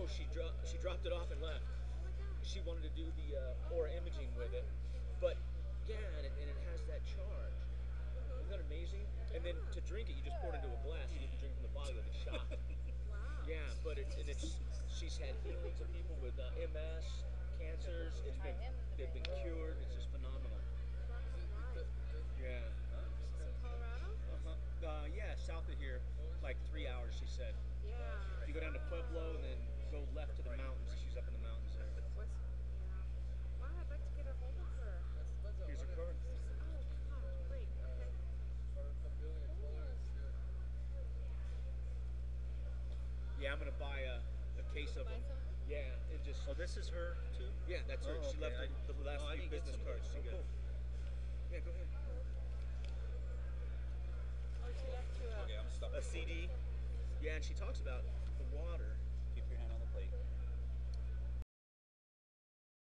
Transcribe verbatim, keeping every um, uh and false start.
no, she dropped she dropped it off and left. She wanted to do the uh, aura imaging with it, but yeah, and it, and it has that charge. Isn't that amazing? And then to drink it, you just pour it into a glass. You didn't drink from the bottle of the shot. Wow. Yeah, but it's and it's she's had healings of people with uh, M S, cancers. It's been they've been cured. It's just phenomenal. Yeah. Is it Colorado? Uh-huh. Uh, yeah, south of here, like three hours. She said. Yeah. You go down to Pueblo and then go left to the mountains. She's up in the mountains there. What's, yeah. Wow, I'd like to get a hold of her. Here's her card. Oh, God, great. Okay. Yeah, I'm gonna buy a, a case of them. Yeah, it just. Oh, this is her too? Yeah, that's her. Oh, She okay. left the, the last Oh, I few didn't get business some of cards. those. Oh, She cool. got- Yeah, go ahead. Oh, she left you a... Okay, I'm stopping. A C D. Yeah, and she talks about the water.